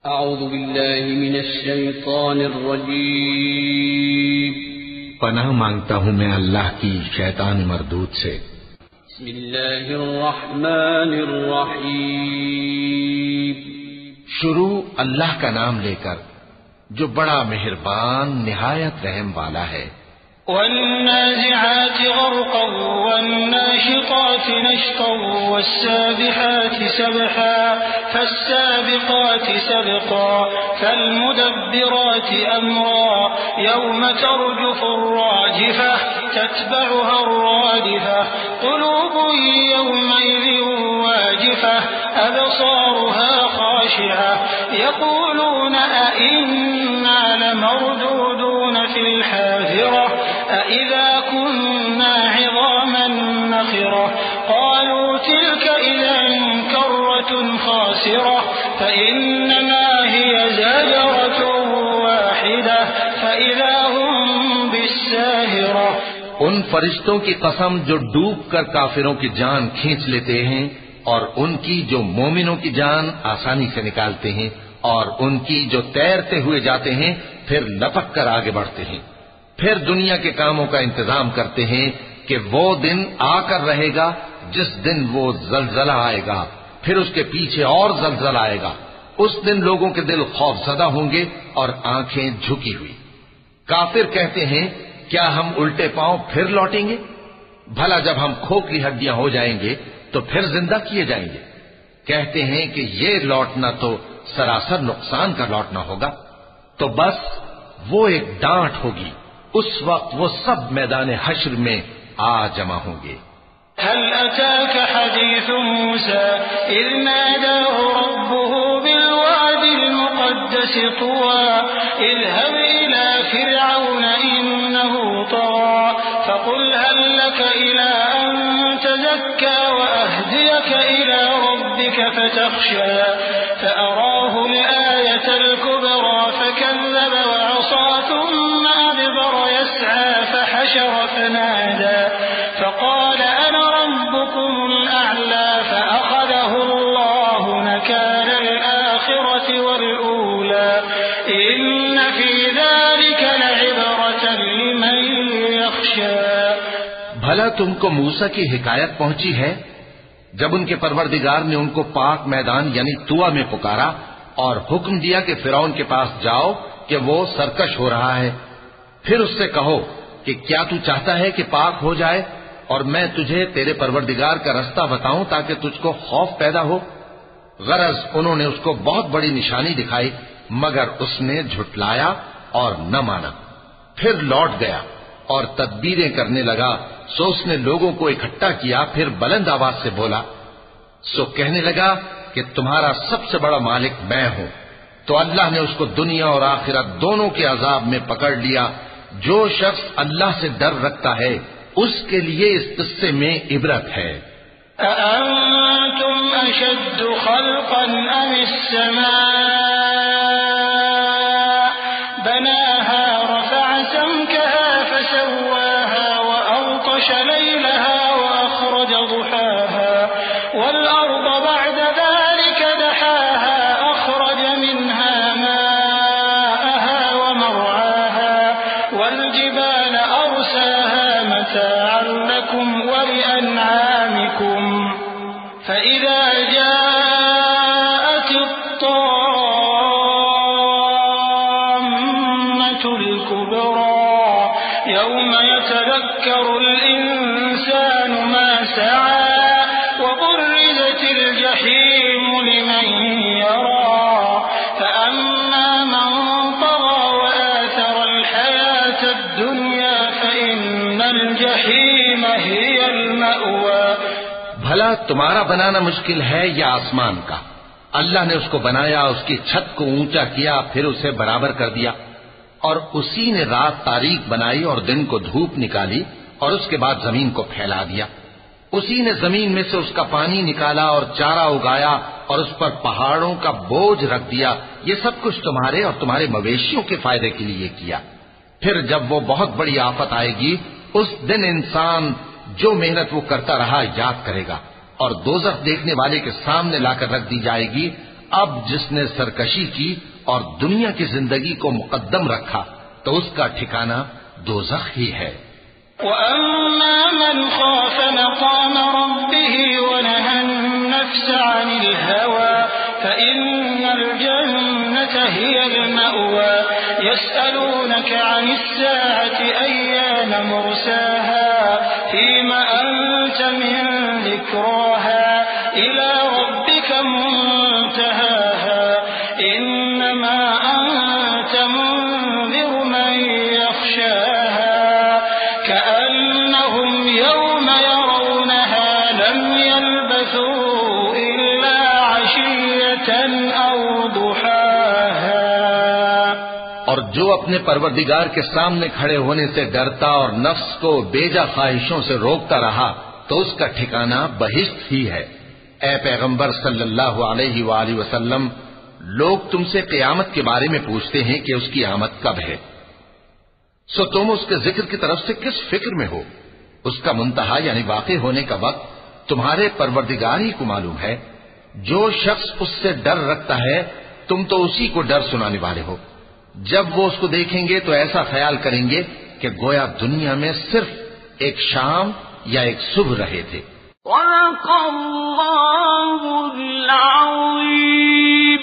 اعوذ باللہ من الشیطان الرجیم پناہ مانگتا ہوں میں اللہ کی شیطان مردود سے۔ بسم اللہ الرحمن الرحیم شروع اللہ کا نام لے کر جو بڑا مہربان نہایت رحم والا ہے۔ والنازعات غرقا والناشطات نشطا والسابحات سبحا فالسابقات سبقا فالمدبرات أمرا يوم ترجف الراجفة تتبعها الرادفة قلوب يومئذ واجفة أبصارها خاشعة يقولون أئنا لمردودون في الحافرة أئذا كنا عظاما نخرة قالوا تلك إذا كرة خاسرة فإنما هي زجرة واحدة فإذا هم بالساهرة۔ ان فرشتوں کی قسم جو ڈوب کر کافروں کی جان کھینچ لیتے ہیں اور ان کی جو مومنوں کی جان آسانی سے نکالتے ہیں اور ان کی جو تیرتے ہوئے جاتے ہیں پھر لپک کر آگے بڑھتے ہیں، پھر دنیا کے کاموں کا انتظام کرتے ہیں کہ وہ دن آ کر رہے گا جس دن وہ زلزلہ آئے گا، پھر اس کے پیچھے اور زلزلہ آئے گا۔ اس دن لوگوں کے دل خوف زدہ ہوں گے اور آنکھیں جھکی ہوئی۔ کافر کہتے ہیں کیا ہم الٹے پاؤں پھر لوٹیں گے؟ بھلا جب ہم کھوکھلی ہڈیاں ہو جائیں گے تو پھر زندہ کیے جائیں گے؟ کہتے ہیں کہ یہ لوٹنا تو سراسر نقصان کا لوٹنا ہوگا۔ تو بس وہ ایک ڈانٹ ہوگی، اس وقت وہ سب میدان حشر میں آ جمع ہوں گے۔ هل أتاك حديث موسى إذ ناداه ربه بالواد المقدس طوى اذهب إلى فرعون إنه طغى فقل هل لك إلى أن تزكى وأهديك إلى ربك فتخشى فأراه الآية الكبرى فكذب وعصى ثم أدبر يسعى فحشر فنادى فقال أنا ربكم الأعلى فأخذه الله نكال الآخرة والأولى إن في ذلك لعبرة لمن يخشى۔ بھلا تم کو موسیٰ کی حکایت پہنچی ہے جب ان کے پروردگار نے ان کو پاک میدان یعنی طویٰ میں پکارا اور حکم دیا کہ فرعون کے پاس جاؤ کہ وہ سرکش ہو رہا ہے، پھر اس سے کہو کہ کیا تو چاہتا ہے کہ پاک ہو جائے اور میں تجھے تیرے پروردگار کا رستہ بتاؤں تاکہ تجھ کو خوف پیدا ہو؟ غرض انہوں نے اس کو بہت بڑی نشانی دکھائی مگر اس نے جھٹلایا اور نہ مانا، پھر لوٹ گیا اور تدبیریں کرنے لگا۔ سو اس نے لوگوں کو اکٹھا کیا، پھر بلند آواز سے بولا، سو کہنے لگا کہ تمہارا سب سے بڑا مالک میں ہوں۔ تو اللہ نے اس کو دنیا اور آخرت دونوں کے عذاب میں پکڑ لیا۔ جو شخص اللہ سے ڈر رکھتا ہے اس کے لیے اس قصے میں عبرت ہے۔ أأنتم أشد خلقا أم السماء بناها رفع سمكها فسواها وأغطش ليلها وأخرج ضحاها والأرض بعد ذلك دحاها أخرج منها ماءها ومرعاها والجبال أرساها متاعا لكم ولأنعامكم فإذا جاءت الطامة الكبرى يوم يتذكر الإنسان ما سعى وبرزت الجحيم لمن يرى فأما من طغى وآثر الحياة الدنيا فإن الجحيم هي المأوى۔ بھلا تمہارا بنانا مشکل ہے یا آسمان کا؟ اللہ نے اس کو بنایا، اس کی چھت کو اونچا کیا، پھر اسے برابر کر دیا، اور اسی نے رات تاریک بنائی اور دن کو دھوپ نکالی اور اس کے بعد زمین کو پھیلا دیا۔ اسی نے زمین میں سے اس کا پانی نکالا اور چارہ اگایا اور اس پر پہاڑوں کا بوجھ رکھ دیا۔ یہ سب کچھ تمہارے اور تمہارے مویشیوں کے فائدے کے لیے کیا۔ پھر جب وہ بہت بڑی آفت آئے گی اس دن انسان جو محنت وہ کرتا رہا یاد کرے گا اور دوزخ دیکھنے والے کے سامنے لا کر رکھ دی جائے گی۔ اب جس نے سرکشی کی اور دنیا کی زندگی کو مقدم رکھا تو اس کا ٹھکانہ دوزخ ہی ہے۔ وَأَمَّا مَنْ خَافَ مَقَامَ رَبِّهِ وَنَهَى النَّفْسَ عَنِ الْهَوَى فَإِنَّ الْجَنَّةَ هِيَ الْمَأْوَى يَسْأَلُونَكَ عَنِ السَّاعَةِ أَيَّانَ مُرْسَاهَا فِيمَ أَنْتَ مِنْ ذِكْرَاهَا إِلَى رَبِّكَ مُنْتَهَاهَا إِنَّمَا أَنْتَ مُنْذِرُ مَنْ يَخْشَاهَا كأنهم يوم يرونها لم يلبثوا إلا عشية أو ضحاها۔ اور جو اپنے پروردگار کے سامنے کھڑے ہونے سے ڈرتا اور نفس کو بیجا خواہشوں سے روکتا رہا تو اس کا ٹھکانہ بہشت ہی ہے۔ اے پیغمبر صلی اللہ علیہ وآلہ وسلم، لوگ تم سے قیامت کے بارے میں پوچھتے ہیں کہ اس کی آمد کب ہے، سو تم اس کے ذکر کی طرف سے کس فکر میں ہو؟ اس کا منتہا یعنی واقع ہونے کا وقت تمہارے پروردگار ہی کو معلوم ہے۔ جو شخص اس سے ڈر رکھتا ہے تم تو اسی کو ڈر سنانے والے ہو۔ جب وہ اس کو دیکھیں گے تو ایسا خیال کریں گے کہ گویا دنیا میں صرف ایک شام یا ایک صبح رہے تھے۔ صدق اللہ العظیم۔